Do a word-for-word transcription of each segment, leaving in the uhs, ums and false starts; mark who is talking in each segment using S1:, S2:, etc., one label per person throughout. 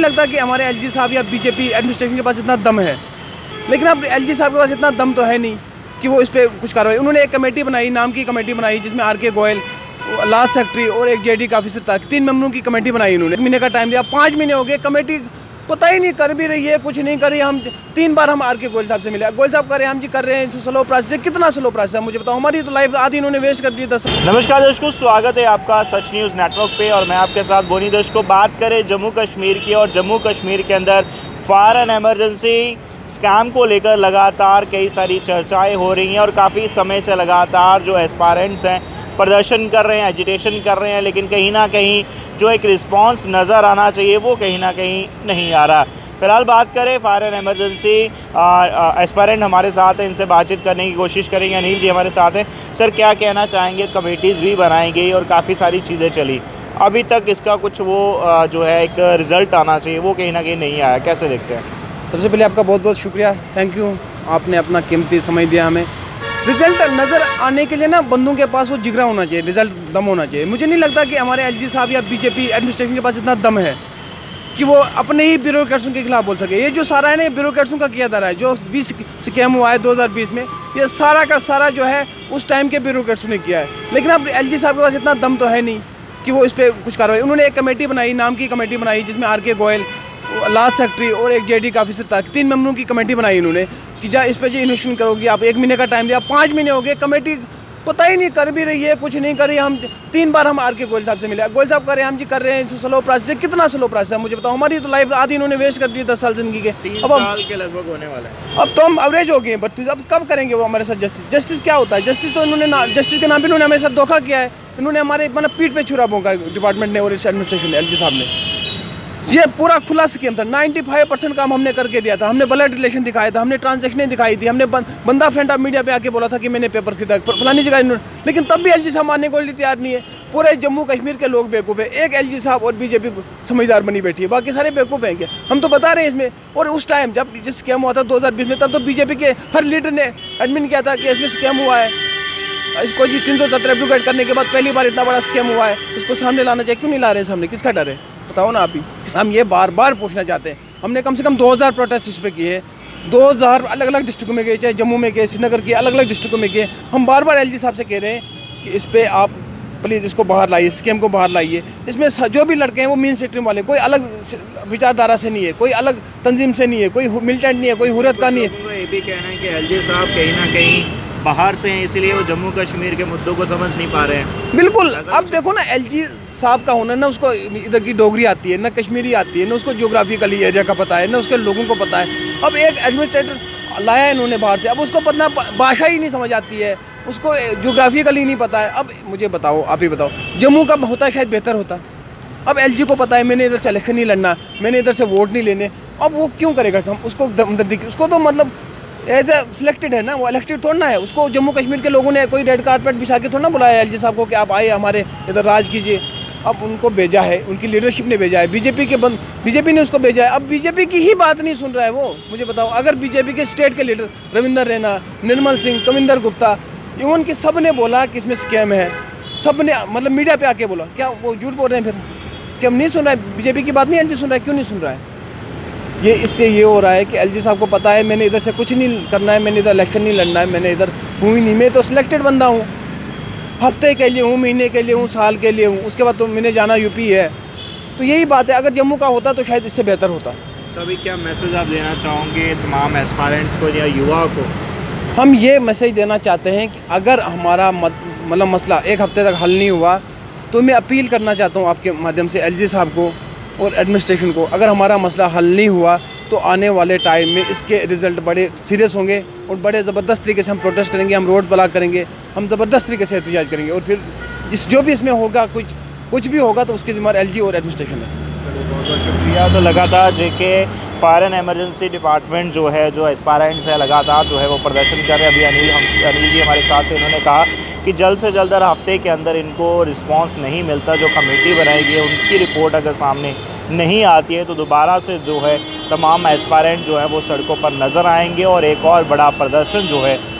S1: लगता कि हमारे एलजी साहब या बीजेपी एडमिनिस्ट्रेशन के पास इतना दम है, लेकिन अब एलजी साहब के पास इतना दम तो है नहीं कि वो इस पर कुछ कार्रवाई। उन्होंने एक कमेटी बनाई, नाम की कमेटी बनाई, जिसमें आर के गोयल, लास्ट सेक्रेटरी और एक जेडी का ऑफिसर था, तीन मेंबरों की कमेटी बनाई इन्होंने। एक महीने का टाइम दिया, पाँच महीने हो गए, कमेटी पता ही नहीं कर भी रही है, कुछ नहीं कर रही। हम तीन बार हम आर के गोयल साहब से मिले, गोयल साहब कर रहे हैं हम जी कर रहे हैं स्लो प्रोसेस है। कितना स्लो प्रोसेस है मुझे बताओ, हमारी तो लाइफ आधी इन्होंने वेस्ट कर दी दस।
S2: नमस्कार दर्शकों, स्वागत है आपका सच न्यूज़ नेटवर्क पे और मैं आपके साथ बोनी। दर्शकों, बात करें जम्मू कश्मीर की, और जम्मू कश्मीर के अंदर फायर एंड एमरजेंसी स्कैम को लेकर लगातार कई सारी चर्चाएं हो रही हैं और काफ़ी समय से लगातार जो एस्पायरेंट्स हैं प्रदर्शन कर रहे हैं, एजिटेशन कर रहे हैं, लेकिन कहीं ना कहीं जो एक रिस्पांस नज़र आना चाहिए वो कहीं ना कहीं नहीं आ रहा। फिलहाल बात करें फायर एंड एमरजेंसी एस्पायरेंट हमारे साथ हैं, इनसे बातचीत करने की कोशिश करेंगे। अनिल जी हमारे साथ हैं। सर, क्या कहना चाहेंगे? कमेटीज़ भी बनाई गई और काफ़ी सारी चीज़ें चली, अभी तक इसका कुछ वो आ, जो है एक रिज़ल्ट आना चाहिए वो कहीं ना कहीं नहीं आया, कैसे देखते हैं?
S1: सबसे पहले आपका बहुत बहुत शुक्रिया, थैंक यू, आपने अपना कीमती समय दिया हमें। रिजल्ट नज़र आने के लिए ना बंदों के पास वो जिगरा होना चाहिए, रिजल्ट दम होना चाहिए। मुझे नहीं लगता कि हमारे एलजी साहब या बीजेपी एडमिनिस्ट्रेशन के पास इतना दम है कि वो अपने ही ब्यूरोक्रेट्सों के खिलाफ बोल सके। ये जो सारा है ना ब्यूरोक्रेट्सों का किया जा रहा है, जो बीस स्कैम हुआ है दो हज़ार बीस में, ये सारा का सारा जो है उस टाइम के ब्यूरोक्रेट्सों ने किया है। लेकिन अब एलजी साहब के पास इतना दम तो है नहीं कि वो इस पर कुछ कार्रवाई। उन्होंने एक कमेटी बनाई, नाम की कमेटी बनाई, जिसमें आर के गोयल, लास्ट सेक्रेटरी और एक जेडी का ऑफिसर था, तीन मेंबरों की कमेटी बनाई इन्होंने कि जा इस पर जी इन्वेस्टमेंट करोगी आप। एक महीने का टाइम दिया, पाँच महीने हो गए, कमेटी पता ही नहीं कर भी रही है, कुछ नहीं कर रही। हम तीन बार हम आर के गोयल साहब से मिले, गोयल साहब कर रहे हैं हम जी कर रहे हैं स्लो प्रोसेस है। कितना स्लो प्रोसेस है मुझे बताओ, हमारी तो लाइफ आधी इन्होंने वेस्ट कर दी दस साल जिंदगी के।
S2: अब साल के लगभग होने वाला है,
S1: अब तो हम एवरेज हो गए हैं बत्तीस। अब कब करेंगे वो हमारे साथ जस्टिस? जस्टिस क्या होता है? जस्टिस तो इन्होंने जस्टिस के नाम पर इन्होंने हमारे साथ धोखा किया है। इन्होंने हमारे मतलब पीठ पे छुरा भोंका डिपार्टमेंट ने और इस एडमिनिस्ट्रेशन ने, एलजी साहब ने। ये पूरा खुला स्कीम था, पचानवे परसेंट काम हमने करके दिया था। हमने ब्लड रिलेशन दिखाया था, हमने ट्रांजैक्शनें दिखाई थी, हमने बंदा फ्रंट ऑफ मीडिया पे आके बोला था कि मैंने पेपर खरीदा फलानी जगह, लेकिन तब भी एलजी साहब मानने को तैयार नहीं है। पूरे जम्मू कश्मीर के लोग बेवकूफ़ है, एक एलजी साहब और बीजेपी समझदार बनी बैठी है, बाकी सारे बेवकूफ़ हैं क्या? हम तो बता रहे हैं इसमें। और उस टाइम जब जिस स्कैम हुआ था दो हज़ार बीस में, तब तो बीजेपी के हर लीडर ने एडमिट किया था कि इसमें स्कैम हुआ है। इसको जी तीन सौ सत्तर एप्लीकेट करने के बाद पहली बार इतना बड़ा स्कैम हुआ है, इसको सामने लाना चाहिए। क्यों नहीं ला रहे हैं सामने? किसका डर है बताओ ना आप ही। हम ये बार बार पूछना चाहते हैं। हमने कम से कम दो हज़ार प्रोटेस्ट इस पर किए, दो हज़ार अलग अलग डिस्ट्रिक्टों में गए, चाहे जम्मू में गए, श्रीनगर के अलग अलग डिस्ट्रिक्टों में गए। हम बार बार एलजी साहब से कह रहे हैं कि इस पर आप प्लीज़ इसको बाहर लाइए, स्कैम को बाहर लाइए। इसमें जो भी लड़के हैं वो मेन स्ट्रीम वाले, कोई अलग विचारधारा से नहीं है, कोई अलग तंजीम से नहीं है, कोई मिलिटेंट नहीं है, कोई हुर्रियत का नहीं है।
S2: ये भी कहना है कि एलजी साहब कहीं ना कहीं बाहर से हैं, इसलिए वो जम्मू कश्मीर के मुद्दों को समझ नहीं पा रहे हैं।
S1: बिल्कुल, अब देखो ना एलजी साहब का होना, ना उसको इधर की डोगरी आती है, ना कश्मीरी आती है, ना उसको ज्योग्राफिकली एरिया का पता है, ना उसके लोगों को पता है। अब एक एडमिनिस्ट्रेटर लाया इन्होंने बाहर से, अब उसको पता भाषा ही नहीं समझ आती है, उसको ज्योग्राफिकली नहीं पता है। अब मुझे बताओ, आप ही बताओ, जम्मू का होता शायद बेहतर होता। अब एलजी को पता है मैंने इधर से इलेक्शन नहीं लड़ना, मैंने इधर से वोट नहीं लेने, अब वो क्यों करेगा? हम उसको उसको तो मतलब एज ए सिलेक्टेड है ना, वो इलेक्टेड थोड़ा ना है। उसको जम्मू कश्मीर के लोगों ने कोई रेड कारपेट बिछा के थोड़ा ना बुलाया एलजी साहब को कि आप आए हमारे इधर राज कीजिए। अब उनको भेजा है, उनकी लीडरशिप ने भेजा है, बीजेपी के बंद बीजेपी ने उसको भेजा है। अब बीजेपी की ही बात नहीं सुन रहा है वो। मुझे बताओ, अगर बीजेपी के स्टेट के लीडर रविंदर रैना, निर्मल सिंह, कविंदर गुप्ता, इवन के सब ने बोला कि इसमें स्कैम है, सब ने मतलब मीडिया पे आके बोला, क्या वो झूठ बोल रहे हैं फिर कि हम नहीं सुन रहे हैं? बीजेपी की बात नहीं एलजी सुन रहा है, क्यों नहीं सुन रहा है? ये इससे ये हो रहा है कि एलजी साहब को पता है मैंने इधर से कुछ नहीं करना है, मैंने इधर इलेक्शन नहीं लड़ना है, मैंने इधर हूँ ही नहीं, मैं तो सिलेक्टेड बंदा हूँ, हफ्ते के लिए हूँ, महीने के लिए हूँ, साल के लिए हूँ, उसके बाद तो मैंने जाना यूपी है। तो यही बात है, अगर जम्मू का होता तो शायद इससे बेहतर होता।
S2: तो अभी क्या मैसेज आप देना चाहोगे तमाम एस्पायरेंट्स को या युवा को?
S1: हम ये मैसेज देना चाहते हैं कि अगर हमारा मतलब मसला एक हफ्ते तक हल नहीं हुआ, तो मैं अपील करना चाहता हूँ आपके माध्यम से एलजी साहब को और एडमिनिस्ट्रेशन को, अगर हमारा मसला हल नहीं हुआ तो आने वाले टाइम में इसके रिज़ल्ट बड़े सीरियस होंगे और बड़े ज़बरदस्त तरीके से हम प्रोटेस्ट करेंगे, हम रोड ब्लॉक करेंगे, हम ज़बरदस्त तरीके से एहतजाज करेंगे। और फिर जिस जो भी इसमें होगा, कुछ कुछ भी होगा, तो उसकी ज़िम्मेदार एलजी और एडमिनिस्ट्रेशन है।
S2: बहुत बहुत शुक्रिया। तो लगातार JK fire and emergency department जो है, जो एस्पायरेंट्स है, लगातार जो है वो प्रदर्शन कर रहे हैं। अभी अनिल हम अनिल जी हमारे साथ थे, इन्होंने कहा कि जल्द से जल्द हर हफ्ते के अंदर इनको रिस्पांस नहीं मिलता, जो कमेटी बनाई गई है उनकी रिपोर्ट अगर सामने नहीं आती है तो दोबारा से जो है तमाम एस्पायरेंट जो है वो सड़कों पर नज़र आएंगे और एक और बड़ा प्रदर्शन जो है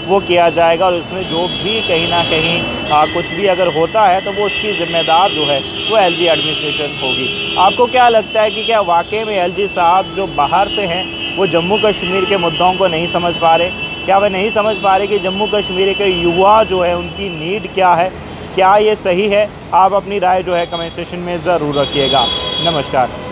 S2: वो किया जाएगा और इसमें जो भी कहीं ना कहीं आ, कुछ भी अगर होता है तो वो उसकी ज़िम्मेदार जो है वो एलजी एडमिनिस्ट्रेशन होगी। आपको क्या लगता है कि क्या वाकई में एलजी साहब जो बाहर से हैं वो जम्मू कश्मीर के मुद्दों को नहीं समझ पा रहे? क्या वे नहीं समझ पा रहे कि जम्मू कश्मीर के युवा जो है उनकी नीड क्या है? क्या ये सही है? आप अपनी राय जो है कमेंट सेक्शन में ज़रूर रखिएगा। नमस्कार।